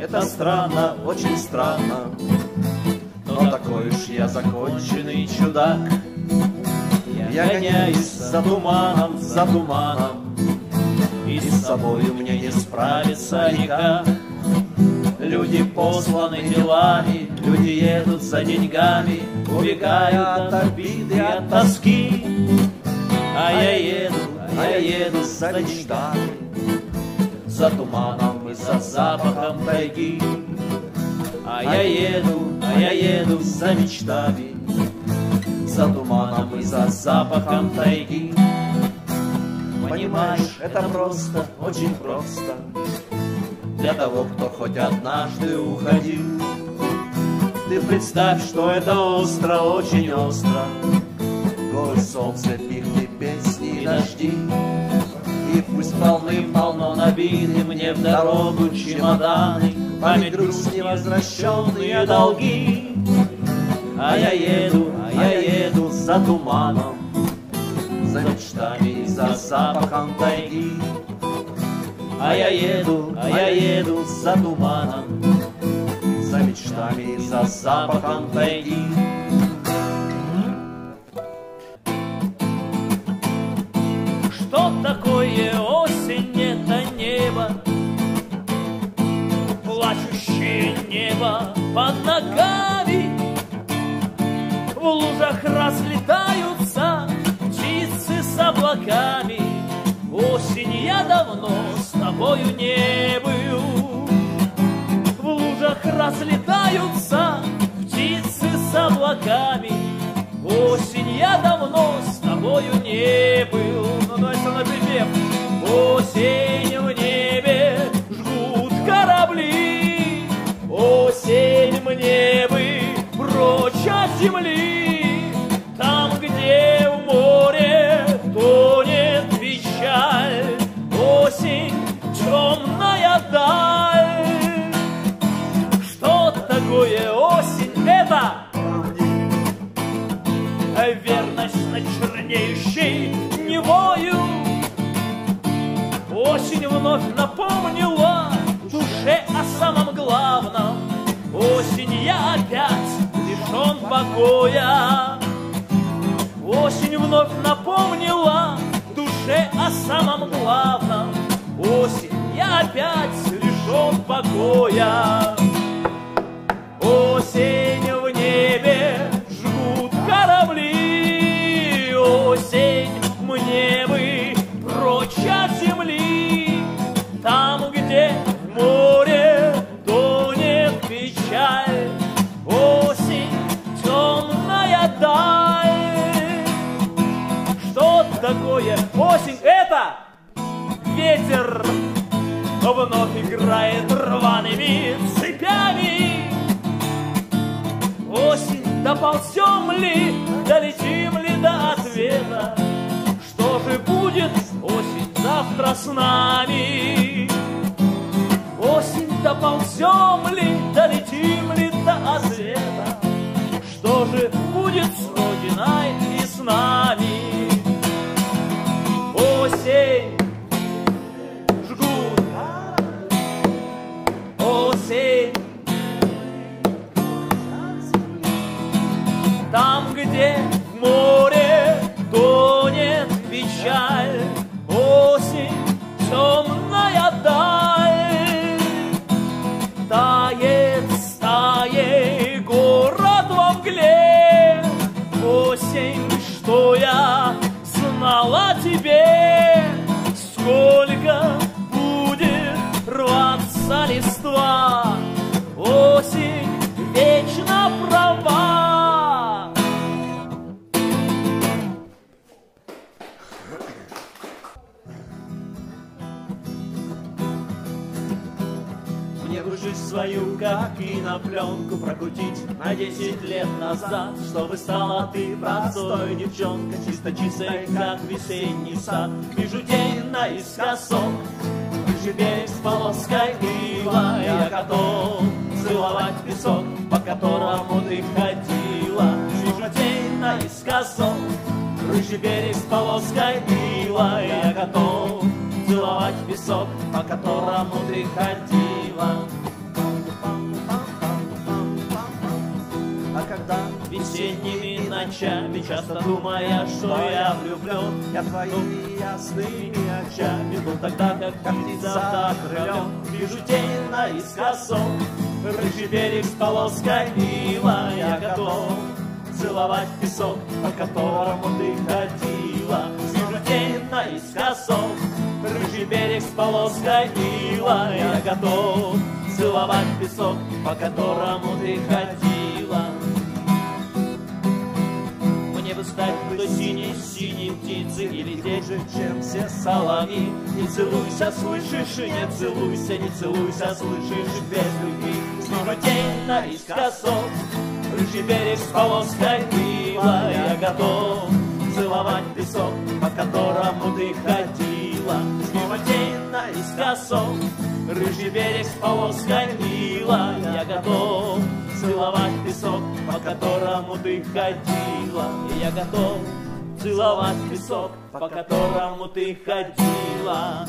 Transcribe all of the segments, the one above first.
Это странно, очень странно, но такой уж я законченный чудак. Я гоняюсь за туманом, и с собою мне не справиться никак. Люди посланы делами, люди едут за деньгами, убегают от обиды и от тоски. А я еду за мечтами, за туманом и за запахом тайги. А я еду за мечтами, за туманом и за запахом тайги. Понимаешь, это просто, очень просто для того, кто хоть однажды уходил. Ты представь, что это остро, очень остро. Горы, солнце, пихты, песни и дожди. И пусть полным-полно набиты мне в дорогу чемоданы, память, грусть, невозвращенные долги. А я еду за туманом, за мечтами и за запахом тайги. А я еду за туманом, за мечтами и за запахом тайги. Что такое осень, это небо, плачущее небо под ногами. В лужах разлетаются птицы с облаками. Осень, я давно с тобою не был. В лужах разлетаются птицы с облаками. Осень, я давно с тобою не был. Ну давай со мной припев. Осень в небе жгут корабли. Осень мне бы прочь от земли. Там, где в море тонет печаль. Осень, темная даль. Что такое осень? Это верность на чернеющей Невою. Осень вновь напомнила душе о самом главном. Осень, я опять лишен покоя. Осень вновь напомнила душе о самом главном. Осень, я опять лишен покоя. Осень в небе жгут корабли. Осень, мне бы прочь от земли. Там, где в море тонет печаль. Осень, темная даль. Что такое осень? Это ветер вновь играет рваными цепями. Осень, доползем ли, долетим ли до ответа? Что же будет осень завтра с нами? Осень, доползем ли, долетим ли до ответа? Что же будет с Родиной и с нами? Осень, жгут, осень, там, где в море тонет печаль. Осень, темная даль. Тает стаей город во мгле. Осень, что я знал о тебе. Сколько будет рваться листва. Осень вечно права. Мне бы жизнь свою, как и на пленку, прокрутить на 10 лет назад, чтобы стала ты простой девчонка, чисто чистой, как весенний сад. Вижу день наискосок, вижу берег с полоской ила. Я готов целовать песок, по которому ты ходила. Вижу день наискосок, рыжий берег с полоской ила. Я готов целовать песок, по которому ты ходила. весенними ночами, часто думая, что я влюблен. Я твоими ясными очами, Но тогда, как птица крылем, вижу тень наискосок, рыжий берег с полоской ила. Я готов целовать песок, по которому ты ходила. Вижу тень наискосок, рыжий берег с полоской ила. Я готов целовать песок, по которому ты ходила. Мне бы стать той синей птицей и лететь же, чем все соловьи. Не целуйся, слышишь, не целуйся, не целуйся, слышишь, без любви. Снова тень наискосок, рыжий берег с полоской ила. Я готов целовать песок, по которому ты ходила. Снова тень наискосок, рыжий берег с полоской ила. Я готов целовать песок, по которому ты ходила. Я готов целовать песок, по которому ты ходила.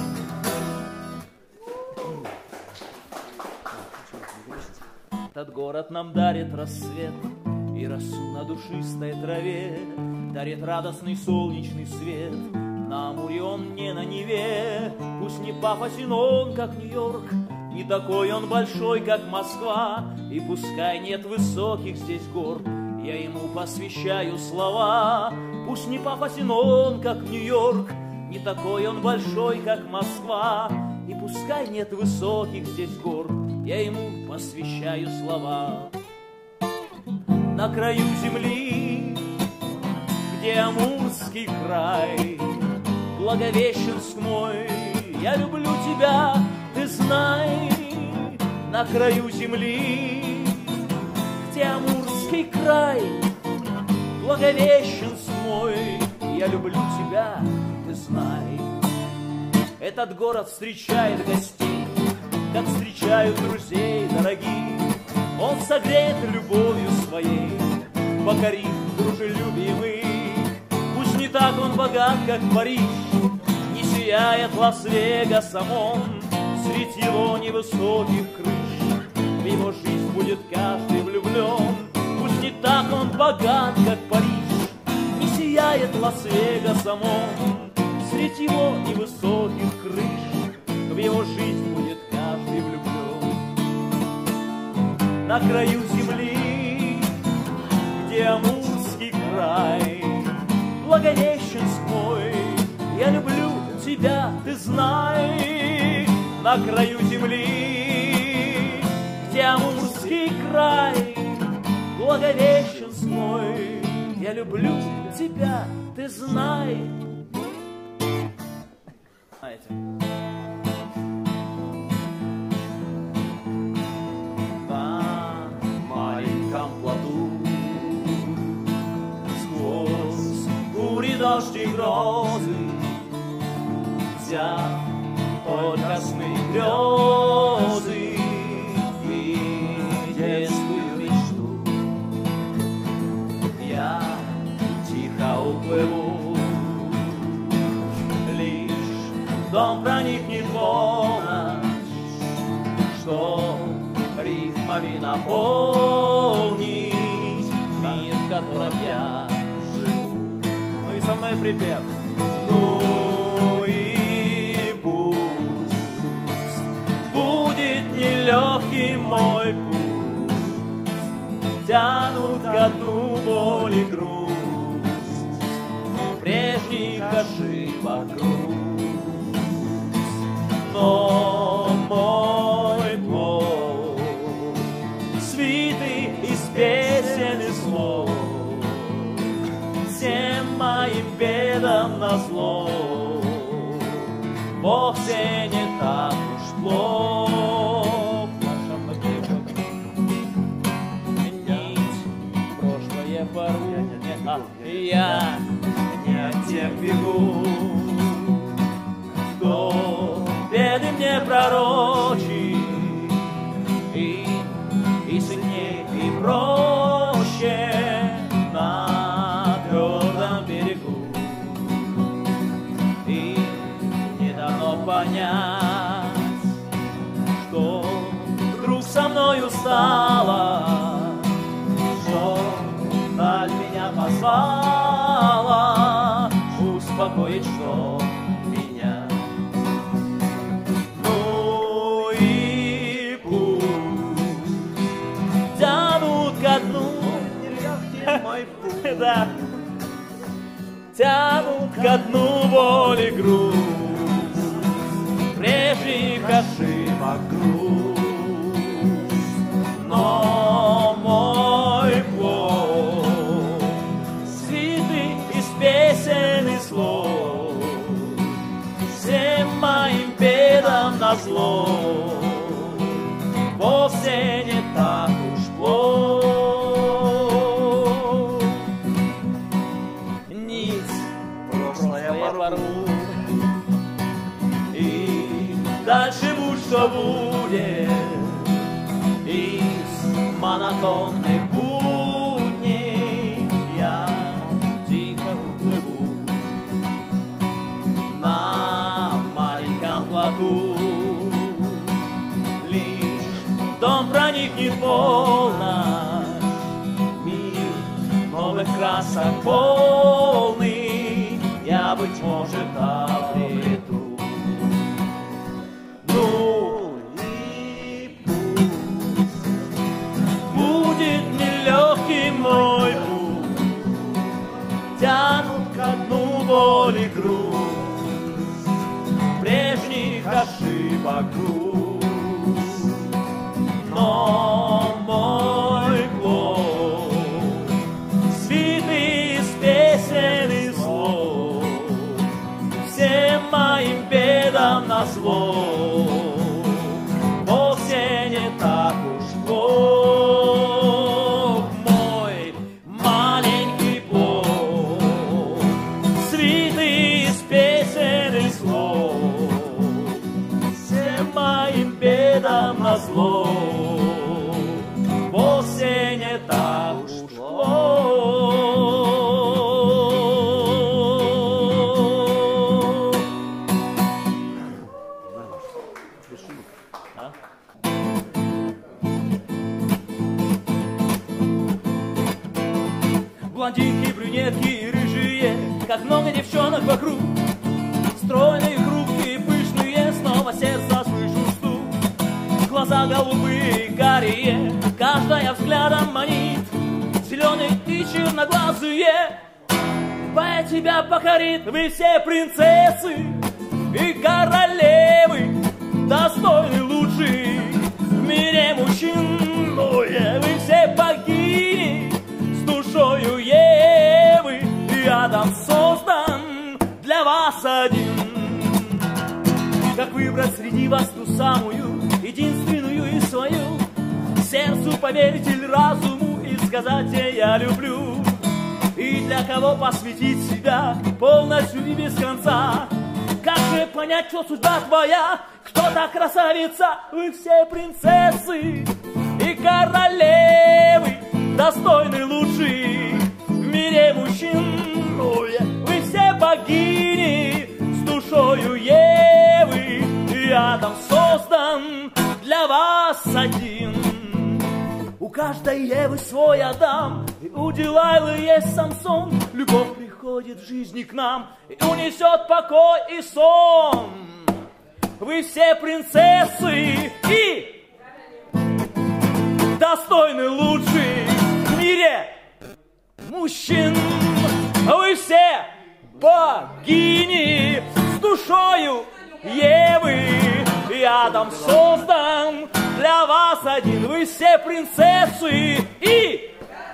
Этот город нам дарит рассвет и росу на душистой траве, дарит радостный солнечный свет. На Амуре он не на Неве, пусть не пафосен он, как Нью-Йорк, не такой он большой, как Москва, и пускай нет высоких здесь гор, я ему посвящаю слова. Пусть не пафосен он, как Нью-Йорк, не такой он большой, как Москва, и пускай нет высоких здесь гор, я ему посвящаю слова. На краю земли, где Амурский край, Благовещенск мой, я люблю тебя, ты знай. На краю земли, где Амурский край, Благовещенск мой, я люблю тебя, ты знай. Этот город встречает гостей, как встречают друзей дорогих. Он согреет любовью своей, покорит дружелюбием их. Пусть не так он богат, как Париж, не сияет Лас-Вегасом он среди его невысоких крыш. В его жизнь будет каждый влюблен. Пусть не так он богат, как Париж, не сияет Лас-Вегасом он среди его невысоких крыш. В его жизнь будет каждый влюблен. На краю земли, где Амурский край, Благовещенск мой, я люблю тебя, ты знай. На краю земли, где Амурский край, Благовещенск мой, я люблю тебя, ты знай. На маленьком плоту сквозь бури, дождь и грозы взяв только сны грезы и детскую мечту, я тихо уплыву. Лишь в дом проникнет полночь, что рифмами наполнить мир, в котором я живу. Ну и со мной припев. Ну и пусть будет нелегким мой путь, тянут ко дну боль и грусть, прежних ошибок грусть. Но мой путь свитый из песен и слов, всем моим бедам назло, вовсе не так уж плох. Нить, прошлое порву, Я не от тех бегу, кто беды мне пророчит, и сильнее, и проще на твердом берегу. И не дано понять, что вдруг со мною стало, что послала успокоить, что меня. Ну и пусть тянут ко дну, мой путь. да, тянут ко дну боли груз, прежних ошибок груз. Но мой плод, свитый из песен и слов, всем моим бедам назло, вовсе не так уж плохо. Нить прошлое порву, и дальше будь что будет. Из монотонных будней я тихо плыву на маленьком плоту. Лишь дом проникнет полночь, мир новых красок полный, я, быть может, обрету. Ну и пусть будет нелегкий мой путь, тянут ко дну боли груз, прежних ошибок груз. Но мой плод, свитый из песен и слов, всем моим бедам назло, вовсе не так уж плох. Мой маленький плод, свитый из песен и слов, всем моим бедам назло, вовсе не так уж плох. Блондинки, брюнетки, рыжие, как много девчонок вокруг. Стройные, хрупкие, пышные, снова сердце слышу стук. Глаза голубые, карие, каждая взглядом манит. Зеленые и черноглазые, поэт тебя покорит. Вы все принцессы и королевы, достойны лучших в мире мужчин. Вы все богини с душою Евы, и Адам создан для вас один. Как выбрать среди вас ту самую, единственную и свою, сердцу поверить или разуму и сказать ей я люблю. И для кого посвятить себя полностью и без конца. Как же понять, что судьба твоя, кто та красавица? Вы все принцессы и королевы, достойны лучших в мире мужчин. Вы все богини с душою Евы, и Адам создан для вас один. У каждой Евы свой Адам, и у Дилайлы есть Самсон. Любовь приходит в жизни к нам и унесет покой и сон. Вы все принцессы и достойны лучших в мире мужчин. Вы все богини с душою Евы, и Адам создан для вас один. Вы все принцессы и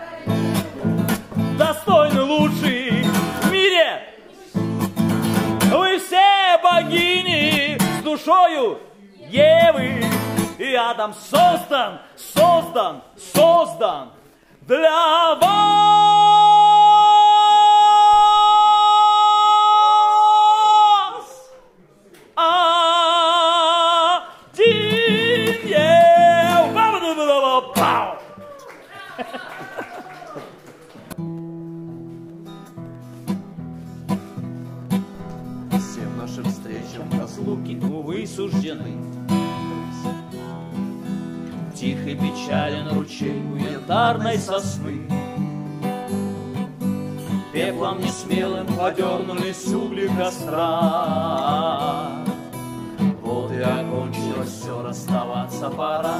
достойны лучших в мире. Вы все богини с душою Евы, и Адам создан для вас один. Всем нашим встречам Разлуки, увы, суждены. Тих и печален ручей у янтарной сосны. пеплом несмелым подернулись угли костра. Вот и окончилось все, расставаться пора.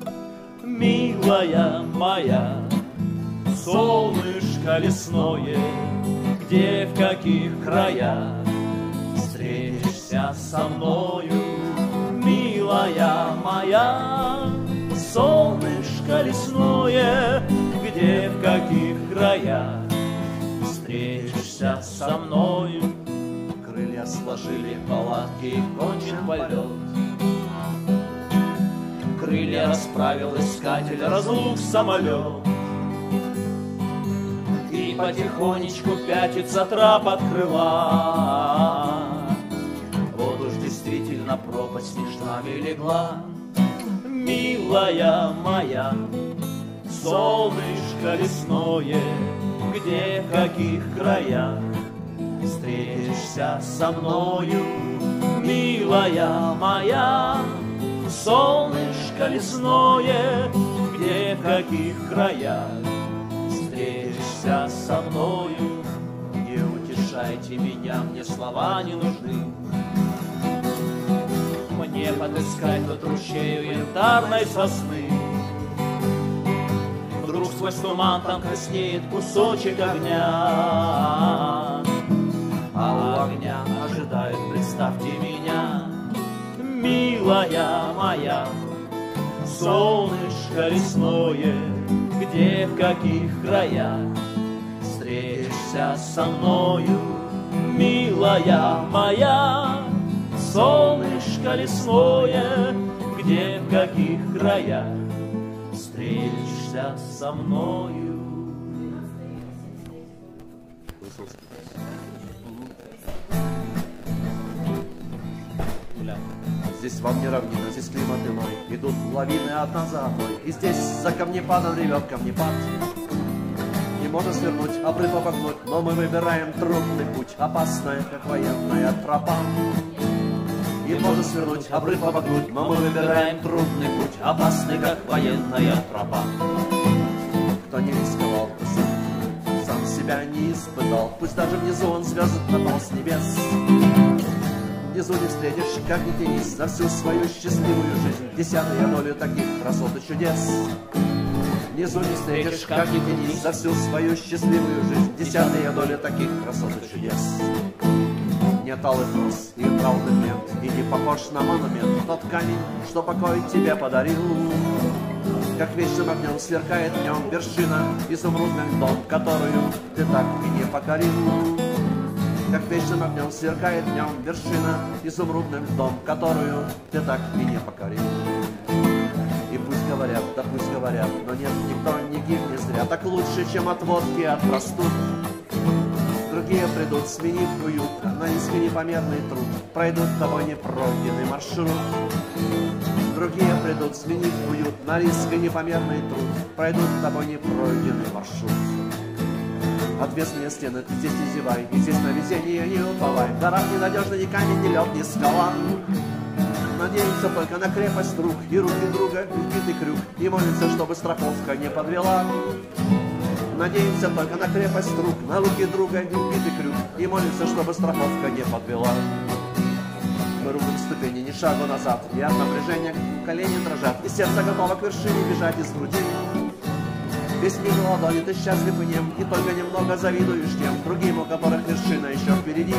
Милая моя, солнышко лесное, где, в каких краях встретишься со мною? Милая моя, солнышко лесное, где, в каких краях встретишься со мною? Крылья сложили палатки, и кончен полет. Крылья расправил искатель разлук самолет. И потихонечку пятится трап от крыла. Вот уж действительно пропасть между нами легла. Милая моя, солнышко лесное, где, в каких краях встретишься со мною? Милая моя, солнышко лесное, где, в каких краях встретишься со мною? Не утешайте меня, мне слова не нужны. Мне подыскать над ручею янтарной сосны. Вдруг сквозь туман там краснеет кусочек огня, а у огня ожидает, представьте меня. Милая моя, солнышко лесное, где, в каких краях встретишься со мною? Милая моя, солнышко лесное, где, в каких краях встретишься со мною? Здесь вам не равнина, здесь климат иной. Идут лавины одна за одной. И здесь за камнепадом ревет камнепад. Не можно свернуть, обрыв обогнуть, но мы выбираем трудный путь, опасная, как военная тропа. И можно свернуть, обрыв обогнуть, но мы выбираем трудный путь, опасный, как военная тропа. Кто не рисковал, сам себя не испытал, пусть даже внизу он звезд напал с небес. Внизу не встретишь, как ни тянись, за всю свою счастливую жизнь десятая доля таких красот и чудес. Внизу не встретишь, как ни тянись, за всю свою счастливую жизнь десятая доля таких красот и чудес. Нет алых роз и траурных лент, и не похож на монумент тот камень, что покой тебе подарил. Как вечным огнем сверкает в нем вершина изумрудных дом, которую ты так и не покорил. Как вечным огнем сверкает в нем вершина изумрудных дом, которую ты так и не покорил. И пусть говорят, да пусть говорят, но нет, никто не гибнет зря, так лучше, чем от водки, от простуд. Другие придут, сменив уют на низкий непомерный труд, пройдут тобой непройденный маршрут. Другие придут, сменив уют на низкий непомерный труд, пройдут тобой непройденный маршрут. Отвесные стены ты здесь не зевай, и здесь на везение не уповай. В горах ненадежный ни камень, ни лед, ни скала. Надеемся только на крепость рук и руки друга, и вбитый крюк, и молимся, чтобы страховка не подвела. Надеемся только на крепость рук, на руки друга, и вбитый крюк, и молимся, чтобы страховка не подвела. Мы рубим ступени, ни шагу назад, и от напряжения колени дрожат, и сердце готово к вершине бежать из груди. Весь мир на ладони, ты счастлив и нем, и только немного завидуешь тем другим, у которых вершина еще впереди.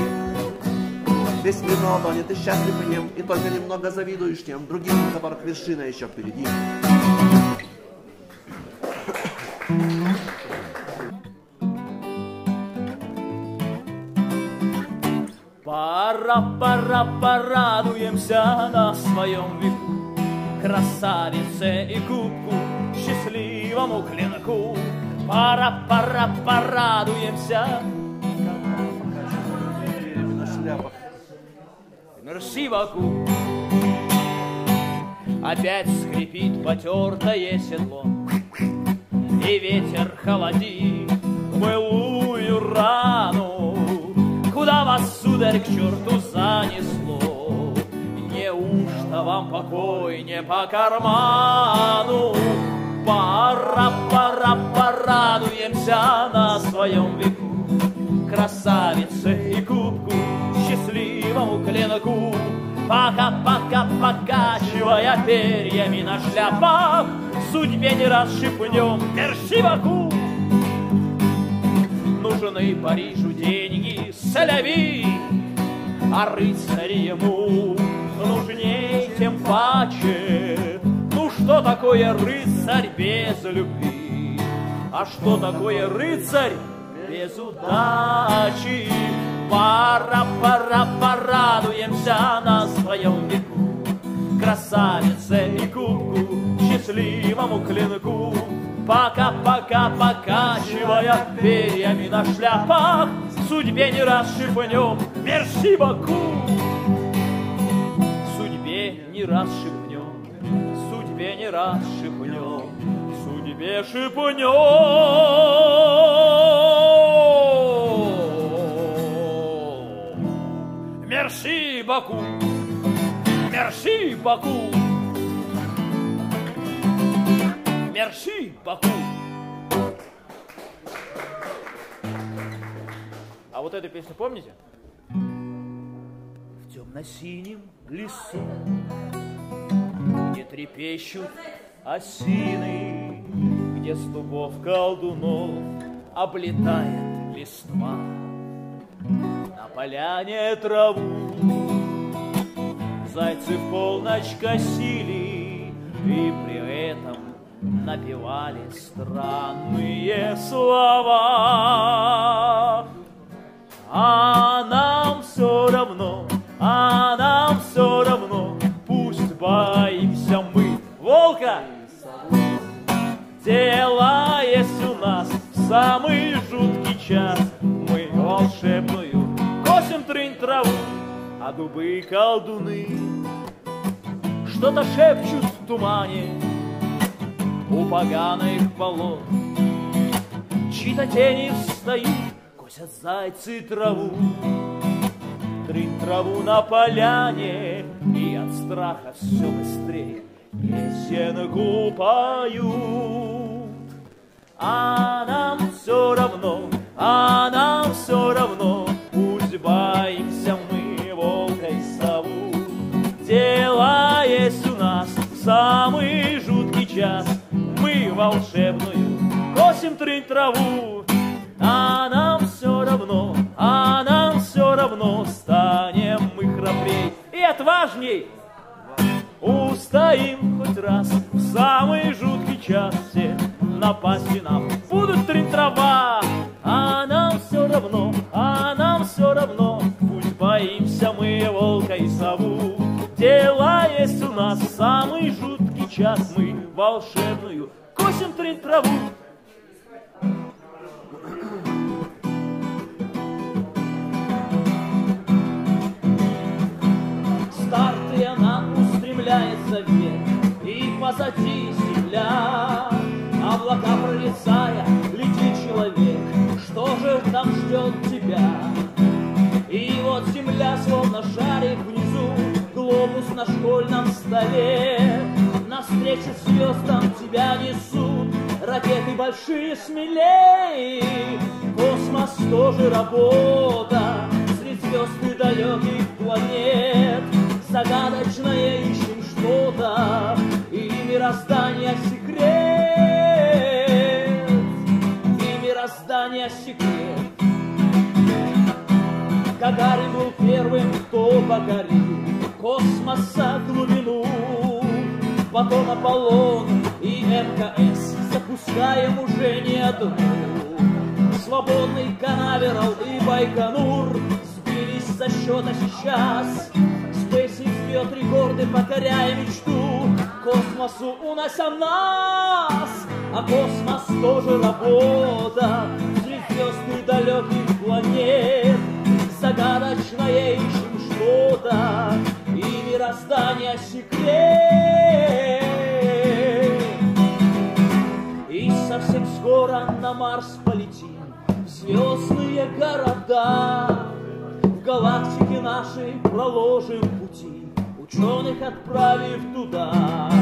Весь мир на ладони, ты счастлив и нем, и только немного завидуешь тем другим, у которых вершина еще впереди. Пора, пора, порадуемся на своем веку, красавице и кубку, счастливому клинку. Пора, пора, порадуемся. Мерси боку. Опять скрипит потертое седло, и ветер холодит былую рану. Куда вас, сударь, к черту занесло? Неужто вам покой не по карману? Пора, пора, порадуемся на своем веку, красавице и кубку, счастливому клинку. Пока-пока, покачивая перьями на шляпах, судьбе не раз шепнем «Мерси, Баку». Нужны Парижу деньги, соляви, а рыцарь ему нужней тем паче. Ну что такое рыцарь без любви? А что такое рыцарь без удачи? Пора, порадуемся на своем веку, красавице и кубку, счастливому клинку. Пока-пока, покачивая перьями на шляпах, судьбе не раз шепнем «Мерси, Баку». Судьбе не раз шепнем, судьбе не раз шепнем, судьбе шепнем «Мерси, Баку, мерси, Баку, мерси, Баку». А вот эту песню помните? В темно-синем лесу, где трепещут осины, где с дубов колдунов облетает листва, на поляне траву зайцы в полночь косили и при этом напевали странные слова. А нам все равно, а нам все равно, пусть боимся мы волка. Дело есть у нас в самый жуткий час, мы волшебную косим трынь траву, а дубы и колдуны что-то шепчут в тумане у поганых болот. Чьи-то тени встают, косят зайцы траву, трынь траву на поляне, и от страха все быстрее песенку поют. А нам все равно, а нам все равно, пусть боимся мы волка и сову. Дело есть у нас в самый жуткий час, мы волшебную косим трынь траву. А нам все равно, а нам все равно, станем мы храбрей и отважней. Устоим хоть раз в самый жуткий час, все напасти нам будут трынь трава. А нам все равно, а нам все равно, пусть боимся мы волка и сову. Дело есть у нас в самый жуткий час, мы волшебную косим трынь траву. Стартуя нам устремляется вверх, и позади земля. Облака пролетая, летит человек, что же там ждет тебя? И вот земля, словно шарик внизу, глобус на школьном столе. Навстречу звездам тебя несут ракеты большие, смелее. Космос тоже работа, среди звезд и далеких планет. Загадочное ищем что-то, и мироздание секрет, и мироздание секрет. Гагарин был первым, кто покорил космоса глубину. Потом Аполлон и МКС, запускаем уже не одну. Свободный Канаверал и Байконур сбились со счета сейчас. SpaceX бьет рекорды, покоряя мечту, космосу унося нас. А космос тоже работа, среди звезд и далеких планет. Загадочное ищем что-то, и мироздание секрет. И совсем скоро на Марс полетим, в звездные города. В галактике нашей проложим пути, ученых отправив туда.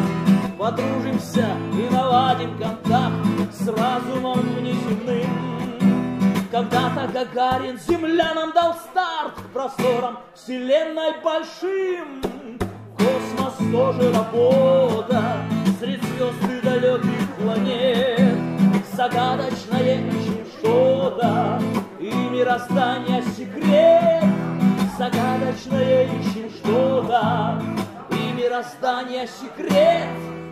Подружимся и наладим контакт с разумом внеземным. Когда-то Гагарин землянам дал старт к просторам вселенной большим. Космос тоже работа, среди звезд и далеких планет. Загадочное ищем что-то, и мироздания секрет. Загадочное ищем что-то, и мироздания секрет.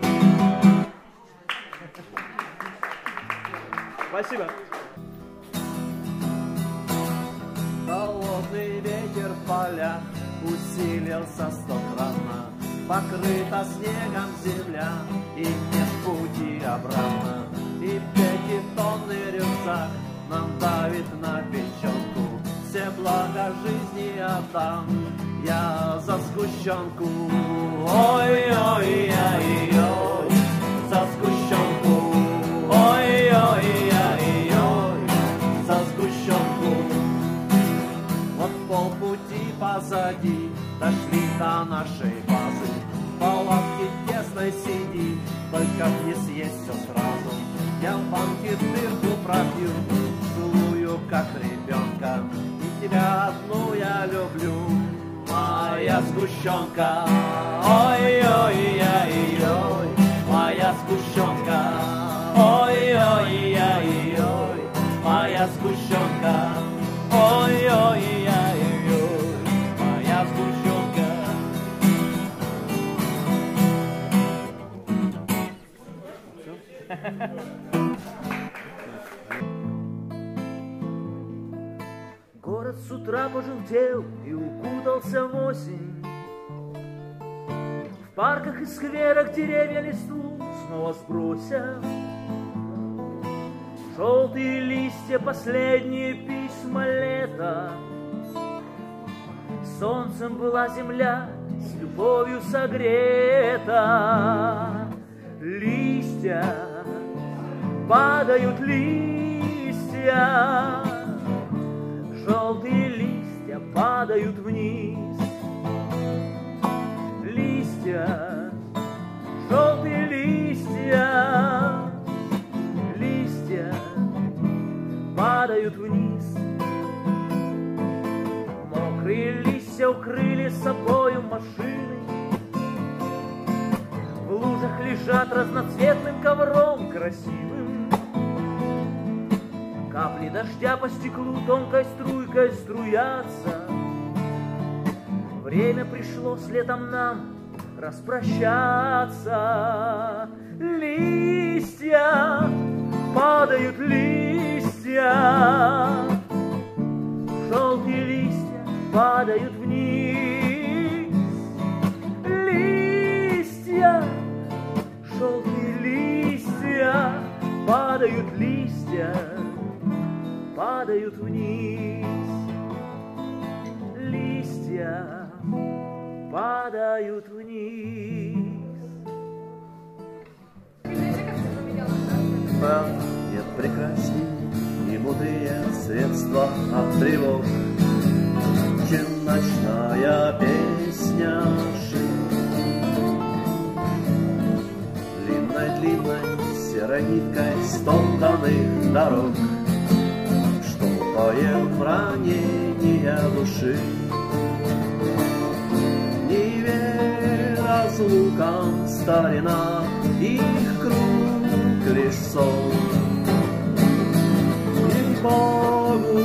Спасибо. Холодный ветер в полях усилился стократно, покрыта снегом земля, и нет пути обратно. И 5-тонный рюкзак нам давит на печенку. Все блага жизни отдам я за сгущенку. Ой-ой-ой-ой, за сгущенку. Ой-ой-ой-ой, за сгущенку. Вот полпути позади, дошли до нашей базы. В палатке тесной сиди, только не съесть все сразу. Я в банке дырку пробью, целую как ребенка, и тебя одну я люблю, моя сгущенка. Ой-ой-ой-ой, моя сгущенка. Ой-ой-ой-ой, моя сгущенка. Ой-ой-ой-ой, моя сгущенка. Город с утра пожелтел и укутался в осень. В парках и скверах деревья листву снова сбросят. Желтые листья, последние письма лета. Солнцем была земля, с любовью согрета. Листья, падают листья, желтые листья падают вниз. Листья, желтые листья, листья падают вниз. Мокрые листья укрыли собою машины. В лужах лежат разноцветным ковром красивым. Капли дождя по стеклу тонкой струйкой струятся. Время пришло с летом нам распрощаться. Листья, падают листья, желтые листья падают вниз. Листья, желтые листья, падают листья, падают вниз. Листья падают вниз. Нет прекрасней и мудрее средства от тревог, чем ночная песня длинной-длинной серой ниткой стоптанных дорог, что поем ранения души. Не верь разлукам, старина, их круг лишь сон. Ей-богу,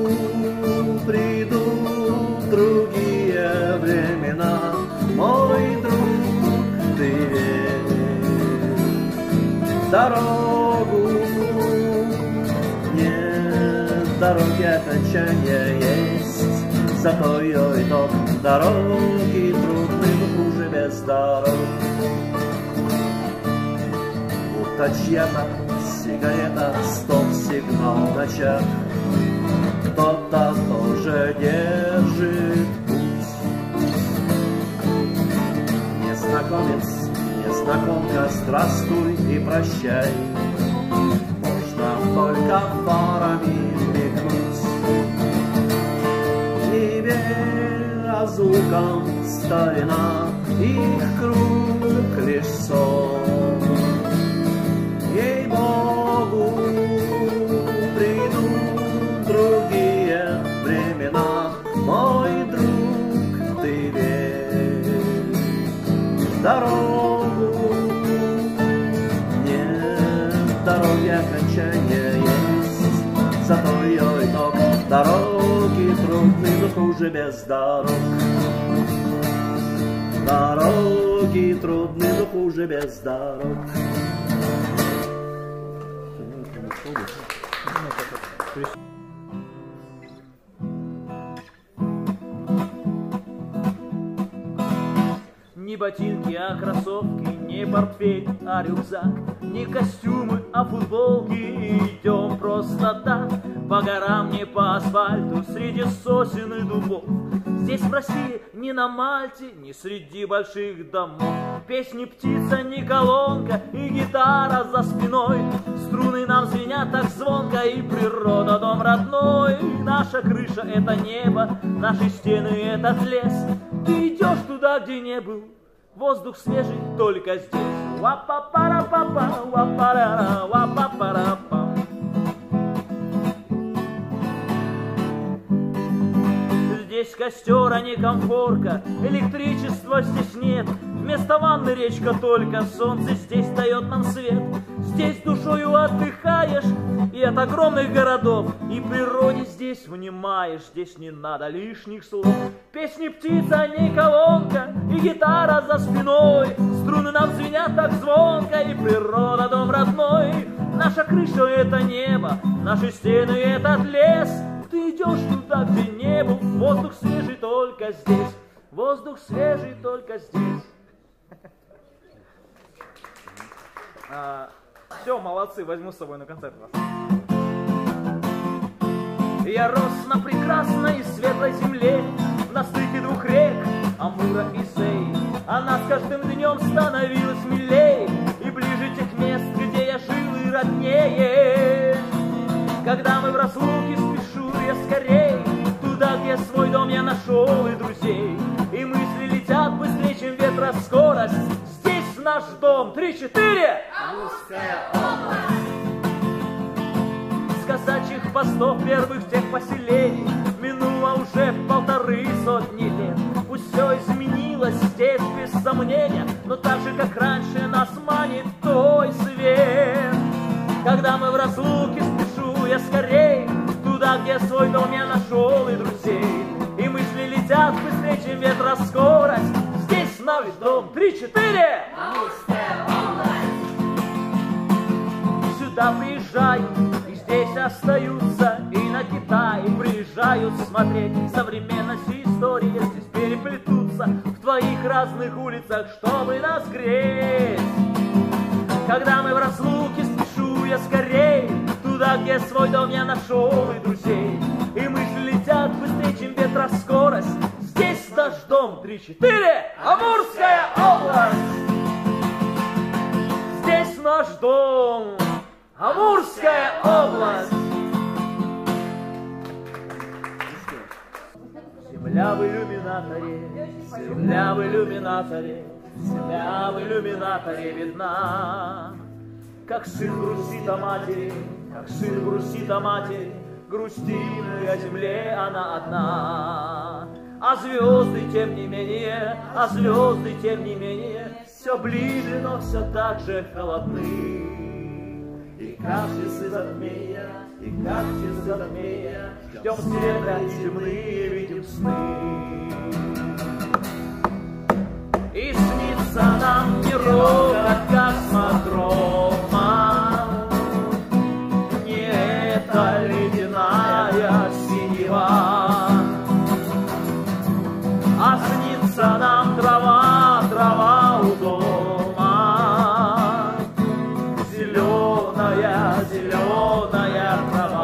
придут другие времена, мой друг, ты верь дорогу. Нет дороги окончания есть, зато ее итог. Дороги трудны, хуже без дорог. Будто чья-то сигарета, стоп-сигнал начат. Кто-то тоже держит путь. Незнакомец, незнакомка, здравствуй и прощай. Можно только парами мигнуть. Не верь разлукам, старина, их круг лишь сон. Ей-богу, придут временах, мой друг, ты верь в дорогу. Нет в дороге окончания есть, зато ее итог. Дороги трудны, но хуже без дорог. Дороги трудны, но хуже без дорог. Не ботинки, а кроссовки, не портфель, а рюкзак, не костюмы, а футболки. Идем просто так, по горам, не по асфальту, среди сосен и дубов. Здесь в России, не на Мальте, не среди больших домов. Песни птица, не колонка, и гитара за спиной. Струны нам звенят так звонко, и природа дом родной. Наша крыша — это небо, наши стены — этот лес. Ты идешь туда, где не был, воздух свежий только здесь. Ва-па-пара-па-па, ва-пара-ра, ва-па-пара-па. Здесь костер, а не комфорка, электричества здесь нет. Вместо ванны речка только, солнце здесь дает нам свет. Здесь душою отдыхаешь и от огромных городов, и природе здесь внимаешь, здесь не надо лишних слов. Песни птица, не колонка, и гитара за спиной. Струны нам звенят так звонко, и природа дом родной. Наша крыша — это небо, наши стены — этот лес. Ты идешь туда, где не был, воздух свежий только здесь. Воздух свежий только здесь. Все, молодцы, возьму с собой на концерт вас. Я рос на прекрасной светлой земле, на стыке двух рек, Амура и Сей. Она с каждым днем становилась милей и ближе тех мест, где я жил, и роднее. Когда мы в разлуке, спешу я скорей туда, где свой дом я нашел и друзей. И мысли летят быстрее, чем ветра скорость. Здесь наш дом. 3-4. Амурская область. С казачьих постов первых тех поселений минуло уже 150 лет. Пусть все изменилось здесь без сомнения, но так же, как раньше, нас манит той свет. Когда мы в разлуке, спешу я скорей туда, где свой дом я нашел и друзей. И мысли летят быстрее, чем ветра скорость. Здесь наш дом. 3-4. Амурская область. Сюда приезжают и здесь остаются, и на Китай приезжают смотреть. Современность и история здесь переплетутся в твоих разных улицах, чтобы нас греть. Когда мы в разлуке, спешу я скорей туда, где свой дом я нашел и друзей. И мысли летят быстрее, чем ветра скорость. Здесь наш дом. 3-4. Амурская область. Здесь наш дом. Амурская область. Земля в иллюминаторе, земля в иллюминаторе, земля в иллюминаторе видна. Как сын грустит о матери, как сын грустит о матери, грустим мы о земле, она одна. А звезды, тем не менее, а звезды, тем не менее, все ближе, но все так же холодны. И как часы затмения, и как часы затмения, ждем света земные, видим сны. И снится нам мирок от космодрома, не эта ледяная синева, а снится нам трава, трава у дома, зеленая, зеленая трава.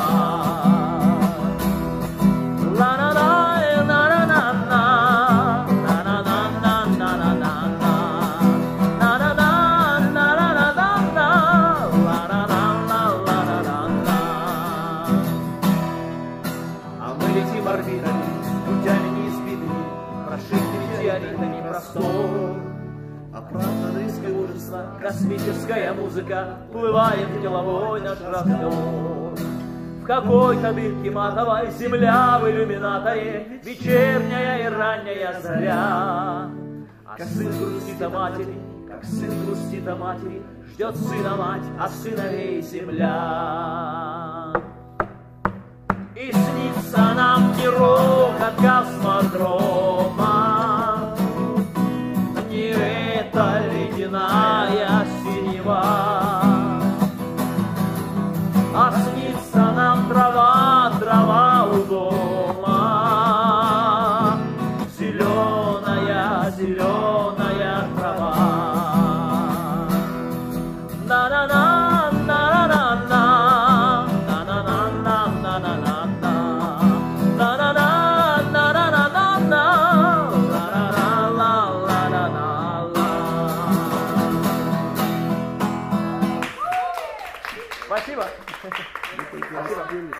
Оправданный мужества, космическая музыка, плывает деловой наш разговор. В какой-то дырке матовой земля в иллюминаторе, вечерняя и ранняя заря. А сын грустит о матери, как сын грустит о матери, ждет сына мать, а сыновей земля. И снится нам пирог от космодрома, не эта ледяная синева, а снится нам трава, трава у дома, зеленая, зеленая трава. На-на-на, на-на-на-на, на-на-на-на-на-на-на. Спасибо.